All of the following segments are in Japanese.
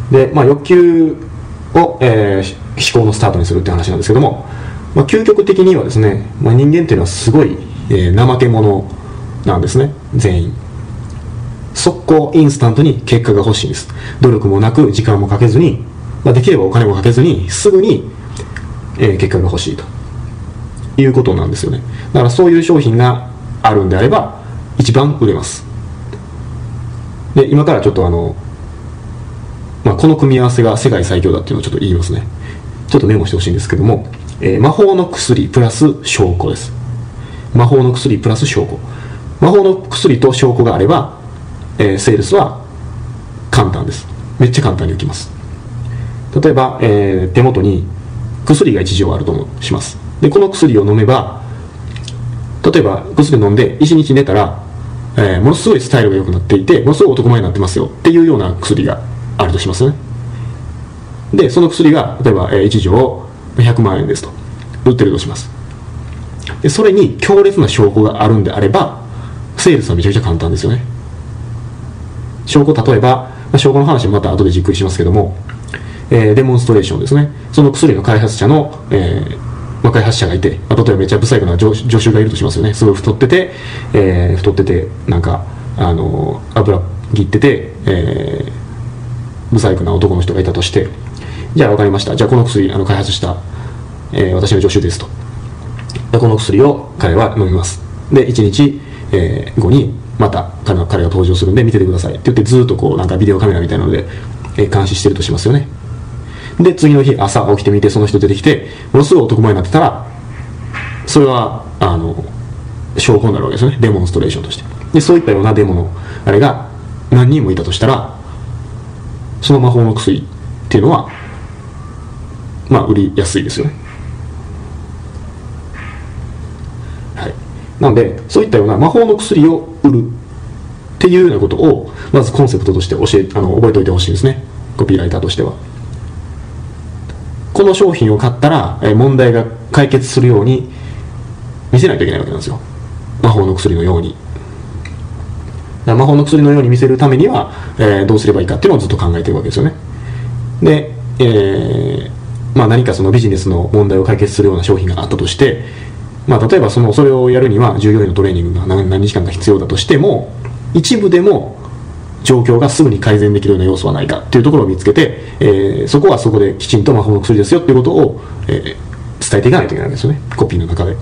で、欲求を、思考のスタートにするって話なんですけども、究極的にはですね、人間っていうのはすごい、怠け者なんですね、全員。速攻インスタントに結果が欲しいんです。努力もなく時間もかけずに、できればお金もかけずにすぐに、結果が欲しいということなんですよね。だからそういう商品があるんであれば一番売れます。で、今からちょっとこの組み合わせが世界最強だっていうのをちょっと言いますね。ちょっとメモしてほしいんですけども、魔法の薬プラス証拠です。魔法の薬プラス証拠。魔法の薬と証拠があれば、セールスは簡単です。めっちゃ簡単に浮きます。例えば、手元に薬が1錠あるとします。で、この薬を飲めば、例えば薬飲んで1日寝たら、ものすごいスタイルが良くなっていて、ものすごい男前になってますよっていうような薬があるとしますね。で、その薬が例えば1錠100万円ですと売ってるとします。で、それに強烈な証拠があるんであれば、セールスはめちゃくちゃ簡単ですよね。証拠、例えば証拠の話もまた後でじっくりしますけども、デモンストレーションですね。その薬の開発者の、開発者がいて、例えばめっちゃブサイクな助手がいるとしますよね。すごい太ってて、なんか油切ってて、ブサイクな男の人がいたとして、じゃあ分かりました、じゃあこの薬開発した、私の助手ですと。で、この薬を彼は飲みます。で、1日、後にまた彼が登場するんで見ててくださいって言って、ずっとこうなんかビデオカメラみたいなので、監視してるとしますよね。で、次の日朝起きてみて、その人出てきてものすごい男前になってたら、それは証拠になるわけですよね、デモンストレーションとして。で、そういったようなデモのあれが何人もいたとしたら、その魔法の薬っていうのは売りやすいですよね。はい。なので、そういったような魔法の薬を売るっていうようなことをまずコンセプトとして覚えておいてほしいんですね、コピーライターとしては。この商品を買ったら問題が解決するように見せないといけないわけなんですよ、魔法の薬のように。魔法の薬のように見せるためには、どうすればいいかっていうのをずっと考えているわけですよね。で、何かそのビジネスの問題を解決するような商品があったとして、例えばそれをやるには従業員のトレーニングが何日間か必要だとしても、一部でも状況がすぐに改善できるような要素はないかっていうところを見つけて、そこはそこできちんと魔法の薬ですよっていうことを、伝えていかないといけないんですよね、コピーの中で。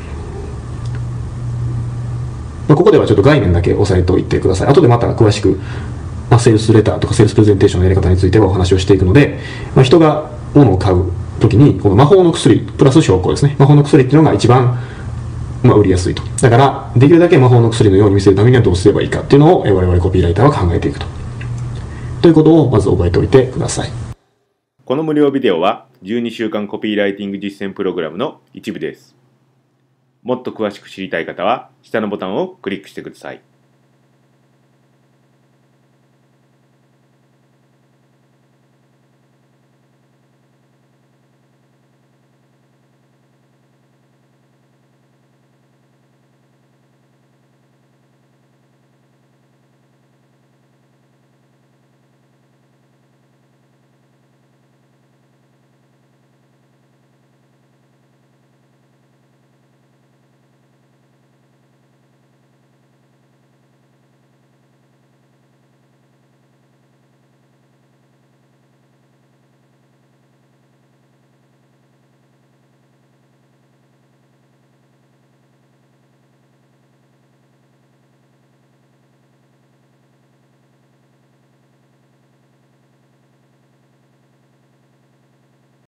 ここではちょっと概念だけ押さえておいてください。後でまた詳しく、セールスレターとかセールスプレゼンテーションのやり方についてはお話をしていくので、人が物を買うときにこの魔法の薬プラス証拠ですね。魔法の薬っていうのが一番売りやすいと。だからできるだけ魔法の薬のように見せるためにはどうすればいいかっていうのを我々コピーライターは考えていくということをまず覚えておいてください。 この無料ビデオは12週間コピーライティング実践プログラムの一部です。もっと詳しく知りたい方は下のボタンをクリックしてください。